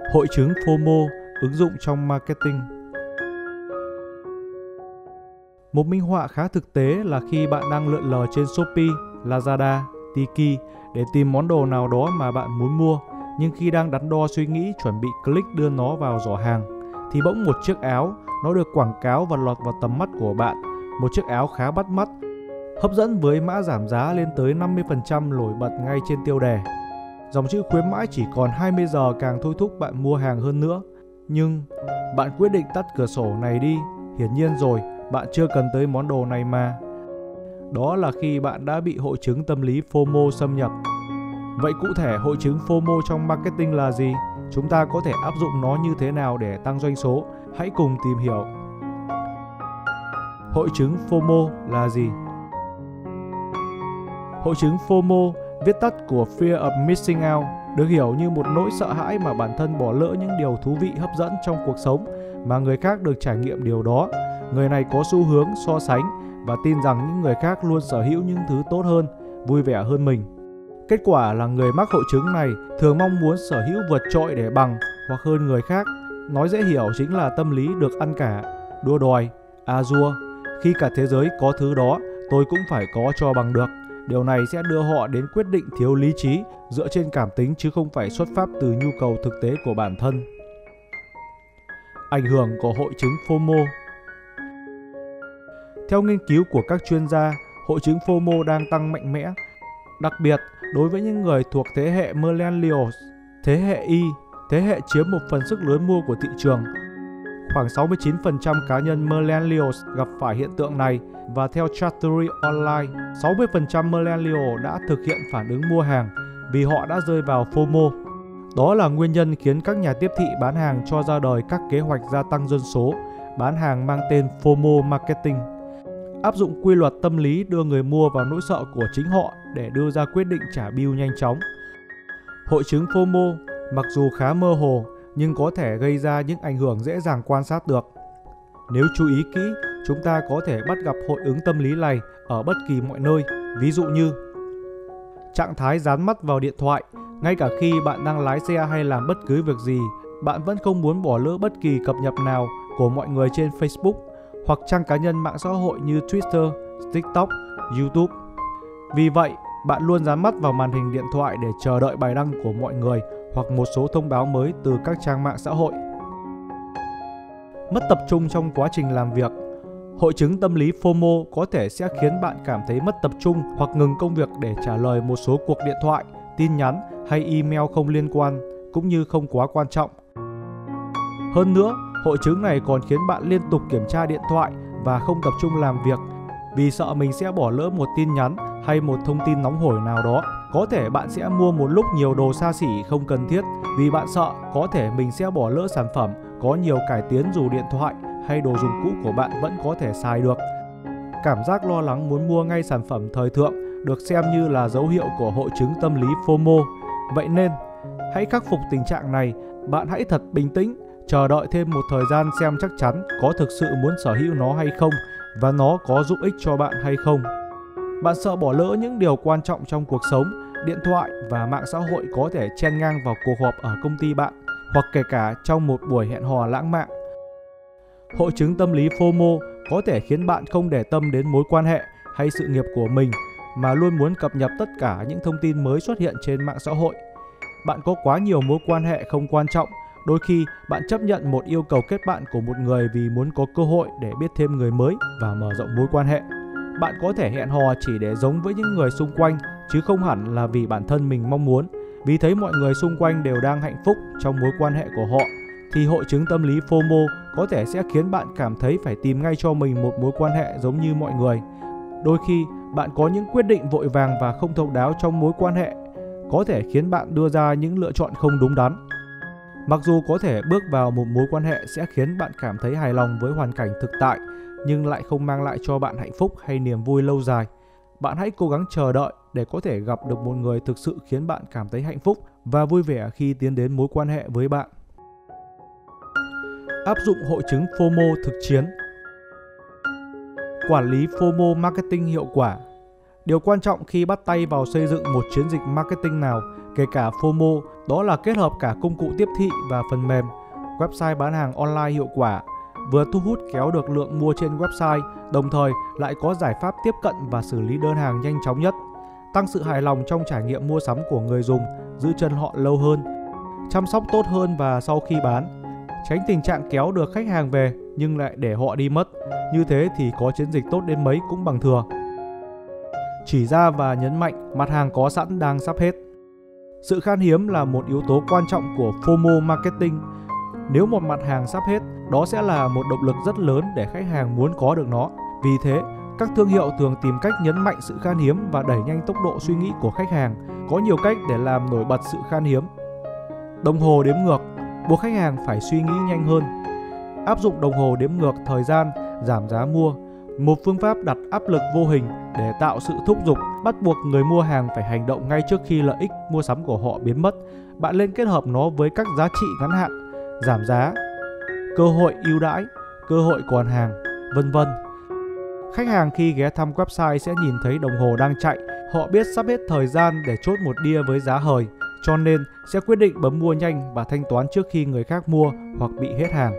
Hội chứng FOMO ứng dụng trong marketing. Một minh họa khá thực tế là khi bạn đang lượn lờ trên Shopee, Lazada, Tiki để tìm món đồ nào đó mà bạn muốn mua, nhưng khi đang đắn đo suy nghĩ chuẩn bị click đưa nó vào giỏ hàng, thì bỗng một chiếc áo nó được quảng cáo và lọt vào tầm mắt của bạn. Một chiếc áo khá bắt mắt, hấp dẫn với mã giảm giá lên tới 50% nổi bật ngay trên tiêu đề. Dòng chữ khuyến mãi chỉ còn 20 giờ càng thôi thúc bạn mua hàng hơn nữa. Nhưng bạn quyết định tắt cửa sổ này đi, hiển nhiên rồi, bạn chưa cần tới món đồ này mà. Đó là khi bạn đã bị hội chứng tâm lý FOMO xâm nhập. Vậy cụ thể hội chứng FOMO trong marketing là gì? Chúng ta có thể áp dụng nó như thế nào để tăng doanh số? Hãy cùng tìm hiểu. Hội chứng FOMO là gì? Hội chứng FOMO, viết tắt của Fear of Missing Out, được hiểu như một nỗi sợ hãi mà bản thân bỏ lỡ những điều thú vị hấp dẫn trong cuộc sống mà người khác được trải nghiệm điều đó. Người này có xu hướng so sánh và tin rằng những người khác luôn sở hữu những thứ tốt hơn, vui vẻ hơn mình. Kết quả là người mắc hội chứng này thường mong muốn sở hữu vượt trội để bằng hoặc hơn người khác. Nói dễ hiểu chính là tâm lý được ăn cả, đua đòi, a-dua. Khi cả thế giới có thứ đó, tôi cũng phải có cho bằng được. Điều này sẽ đưa họ đến quyết định thiếu lý trí dựa trên cảm tính chứ không phải xuất phát từ nhu cầu thực tế của bản thân. Ảnh hưởng của hội chứng FOMO. Theo nghiên cứu của các chuyên gia, hội chứng FOMO đang tăng mạnh mẽ, đặc biệt đối với những người thuộc thế hệ Millennials, thế hệ Y, thế hệ chiếm một phần sức lớn mua của thị trường. Khoảng 69% cá nhân Millennials gặp phải hiện tượng này và theo Chartbeat Online, 60% Millennials đã thực hiện phản ứng mua hàng vì họ đã rơi vào FOMO. Đó là nguyên nhân khiến các nhà tiếp thị bán hàng cho ra đời các kế hoạch gia tăng dân số, bán hàng mang tên FOMO Marketing. Áp dụng quy luật tâm lý đưa người mua vào nỗi sợ của chính họ để đưa ra quyết định trả bill nhanh chóng. Hội chứng FOMO mặc dù khá mơ hồ nhưng có thể gây ra những ảnh hưởng dễ dàng quan sát được. Nếu chú ý kỹ, chúng ta có thể bắt gặp hội ứng tâm lý này ở bất kỳ mọi nơi, ví dụ như trạng thái dán mắt vào điện thoại. Ngay cả khi bạn đang lái xe hay làm bất cứ việc gì, bạn vẫn không muốn bỏ lỡ bất kỳ cập nhật nào của mọi người trên Facebook hoặc trang cá nhân mạng xã hội như Twitter, TikTok, YouTube. Vì vậy, bạn luôn dán mắt vào màn hình điện thoại để chờ đợi bài đăng của mọi người hoặc một số thông báo mới từ các trang mạng xã hội. Mất tập trung trong quá trình làm việc. Hội chứng tâm lý FOMO có thể sẽ khiến bạn cảm thấy mất tập trung hoặc ngừng công việc để trả lời một số cuộc điện thoại, tin nhắn hay email không liên quan, cũng như không quá quan trọng. Hơn nữa, hội chứng này còn khiến bạn liên tục kiểm tra điện thoại và không tập trung làm việc vì sợ mình sẽ bỏ lỡ một tin nhắn hay một thông tin nóng hổi nào đó. Có thể bạn sẽ mua một lúc nhiều đồ xa xỉ không cần thiết vì bạn sợ có thể mình sẽ bỏ lỡ sản phẩm có nhiều cải tiến dù điện thoại hay đồ dùng cũ của bạn vẫn có thể xài được. Cảm giác lo lắng muốn mua ngay sản phẩm thời thượng được xem như là dấu hiệu của hội chứng tâm lý FOMO. Vậy nên, hãy khắc phục tình trạng này. Bạn hãy thật bình tĩnh, chờ đợi thêm một thời gian xem chắc chắn có thực sự muốn sở hữu nó hay không và nó có giúp ích cho bạn hay không. Bạn sợ bỏ lỡ những điều quan trọng trong cuộc sống, điện thoại và mạng xã hội có thể chen ngang vào cuộc họp ở công ty bạn hoặc kể cả trong một buổi hẹn hò lãng mạn. Hội chứng tâm lý FOMO có thể khiến bạn không để tâm đến mối quan hệ hay sự nghiệp của mình mà luôn muốn cập nhật tất cả những thông tin mới xuất hiện trên mạng xã hội. Bạn có quá nhiều mối quan hệ không quan trọng. Đôi khi bạn chấp nhận một yêu cầu kết bạn của một người vì muốn có cơ hội để biết thêm người mới và mở rộng mối quan hệ. Bạn có thể hẹn hò chỉ để giống với những người xung quanh chứ không hẳn là vì bản thân mình mong muốn. Vì thấy mọi người xung quanh đều đang hạnh phúc trong mối quan hệ của họ, thì hội chứng tâm lý FOMO có thể sẽ khiến bạn cảm thấy phải tìm ngay cho mình một mối quan hệ giống như mọi người. Đôi khi bạn có những quyết định vội vàng và không thấu đáo trong mối quan hệ, có thể khiến bạn đưa ra những lựa chọn không đúng đắn. Mặc dù có thể bước vào một mối quan hệ sẽ khiến bạn cảm thấy hài lòng với hoàn cảnh thực tại, nhưng lại không mang lại cho bạn hạnh phúc hay niềm vui lâu dài. Bạn hãy cố gắng chờ đợi để có thể gặp được một người thực sự khiến bạn cảm thấy hạnh phúc và vui vẻ khi tiến đến mối quan hệ với bạn. Áp dụng hội chứng FOMO thực chiến. Quản lý FOMO marketing hiệu quả. Điều quan trọng khi bắt tay vào xây dựng một chiến dịch marketing nào, kể cả FOMO, đó là kết hợp cả công cụ tiếp thị và phần mềm. Website bán hàng online hiệu quả, vừa thu hút kéo được lượng mua trên website, đồng thời lại có giải pháp tiếp cận và xử lý đơn hàng nhanh chóng nhất, tăng sự hài lòng trong trải nghiệm mua sắm của người dùng, giữ chân họ lâu hơn, chăm sóc tốt hơn và sau khi bán, tránh tình trạng kéo được khách hàng về nhưng lại để họ đi mất. Như thế thì có chiến dịch tốt đến mấy cũng bằng thừa. Chỉ ra và nhấn mạnh mặt hàng có sẵn đang sắp hết. Sự khan hiếm là một yếu tố quan trọng của FOMO marketing. Nếu một mặt hàng sắp hết, đó sẽ là một động lực rất lớn để khách hàng muốn có được nó. Vì thế, các thương hiệu thường tìm cách nhấn mạnh sự khan hiếm và đẩy nhanh tốc độ suy nghĩ của khách hàng. Có nhiều cách để làm nổi bật sự khan hiếm. Đồng hồ đếm ngược buộc khách hàng phải suy nghĩ nhanh hơn. Áp dụng đồng hồ đếm ngược thời gian, giảm giá mua, một phương pháp đặt áp lực vô hình để tạo sự thúc giục, bắt buộc người mua hàng phải hành động ngay trước khi lợi ích mua sắm của họ biến mất. Bạn nên kết hợp nó với các giá trị ngắn hạn, giảm giá, cơ hội ưu đãi, cơ hội còn hàng, vân vân. Khách hàng khi ghé thăm website sẽ nhìn thấy đồng hồ đang chạy, họ biết sắp hết thời gian để chốt một đia với giá hời, cho nên sẽ quyết định bấm mua nhanh và thanh toán trước khi người khác mua hoặc bị hết hàng.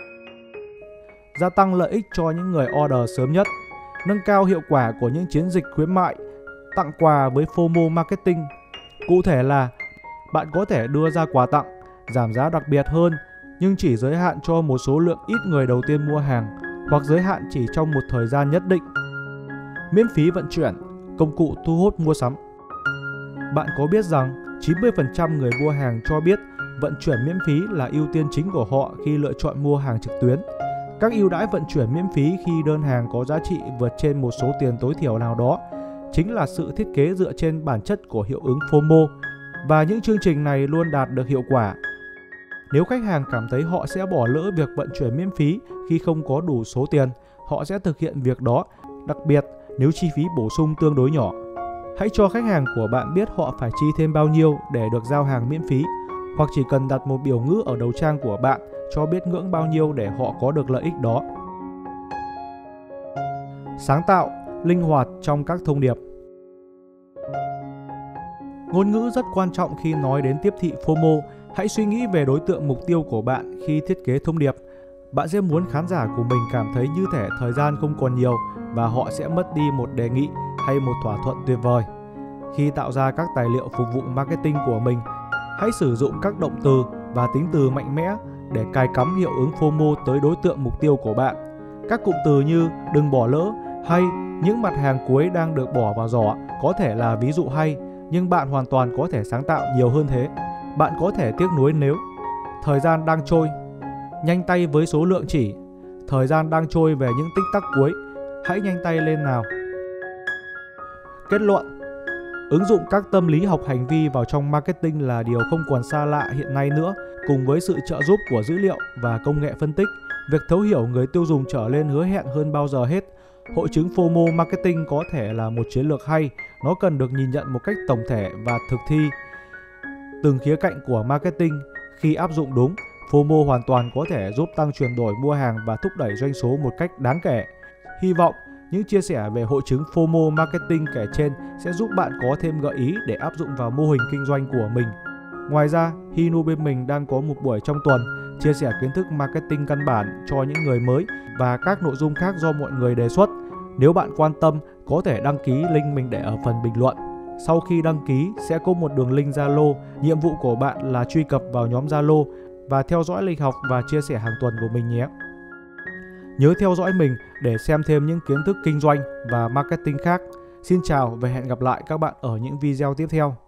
Gia tăng lợi ích cho những người order sớm nhất, nâng cao hiệu quả của những chiến dịch khuyến mại, tặng quà với FOMO marketing. Cụ thể là bạn có thể đưa ra quà tặng, giảm giá đặc biệt hơn nhưng chỉ giới hạn cho một số lượng ít người đầu tiên mua hàng hoặc giới hạn chỉ trong một thời gian nhất định. Miễn phí vận chuyển, công cụ thu hút mua sắm. Bạn có biết rằng 90% người mua hàng cho biết vận chuyển miễn phí là ưu tiên chính của họ khi lựa chọn mua hàng trực tuyến. Các ưu đãi vận chuyển miễn phí khi đơn hàng có giá trị vượt trên một số tiền tối thiểu nào đó chính là sự thiết kế dựa trên bản chất của hiệu ứng FOMO, và những chương trình này luôn đạt được hiệu quả. Nếu khách hàng cảm thấy họ sẽ bỏ lỡ việc vận chuyển miễn phí khi không có đủ số tiền, họ sẽ thực hiện việc đó, đặc biệt nếu chi phí bổ sung tương đối nhỏ. Hãy cho khách hàng của bạn biết họ phải chi thêm bao nhiêu để được giao hàng miễn phí, hoặc chỉ cần đặt một biểu ngữ ở đầu trang của bạn cho biết ngưỡng bao nhiêu để họ có được lợi ích đó. Sáng tạo, linh hoạt trong các thông điệp. Ngôn ngữ rất quan trọng khi nói đến tiếp thị FOMO. Hãy suy nghĩ về đối tượng mục tiêu của bạn khi thiết kế thông điệp. Bạn sẽ muốn khán giả của mình cảm thấy như thể thời gian không còn nhiều và họ sẽ mất đi một đề nghị hay một thỏa thuận tuyệt vời. Khi tạo ra các tài liệu phục vụ marketing của mình, hãy sử dụng các động từ và tính từ mạnh mẽ để cài cắm hiệu ứng FOMO tới đối tượng mục tiêu của bạn. Các cụm từ như đừng bỏ lỡ hay những mặt hàng cuối đang được bỏ vào giỏ có thể là ví dụ hay, nhưng bạn hoàn toàn có thể sáng tạo nhiều hơn thế. Bạn có thể tiếc nuối nếu thời gian đang trôi, nhanh tay với số lượng chỉ, thời gian đang trôi về những tích tắc cuối, hãy nhanh tay lên nào. Kết luận, ứng dụng các tâm lý học hành vi vào trong marketing là điều không còn xa lạ hiện nay nữa. Cùng với sự trợ giúp của dữ liệu và công nghệ phân tích, việc thấu hiểu người tiêu dùng trở nên hứa hẹn hơn bao giờ hết. Hội chứng FOMO marketing có thể là một chiến lược hay, nó cần được nhìn nhận một cách tổng thể và thực thi từng khía cạnh của marketing. Khi áp dụng đúng, FOMO hoàn toàn có thể giúp tăng chuyển đổi mua hàng và thúc đẩy doanh số một cách đáng kể. Hy vọng những chia sẻ về hội chứng FOMO marketing kể trên sẽ giúp bạn có thêm gợi ý để áp dụng vào mô hình kinh doanh của mình. Ngoài ra, Hino bên mình đang có một buổi trong tuần chia sẻ kiến thức marketing căn bản cho những người mới và các nội dung khác do mọi người đề xuất. Nếu bạn quan tâm, có thể đăng ký, link mình để ở phần bình luận. Sau khi đăng ký sẽ có một đường link Zalo. Nhiệm vụ của bạn là truy cập vào nhóm Zalo và theo dõi lịch học và chia sẻ hàng tuần của mình nhé. Nhớ theo dõi mình để xem thêm những kiến thức kinh doanh và marketing khác. Xin chào và hẹn gặp lại các bạn ở những video tiếp theo.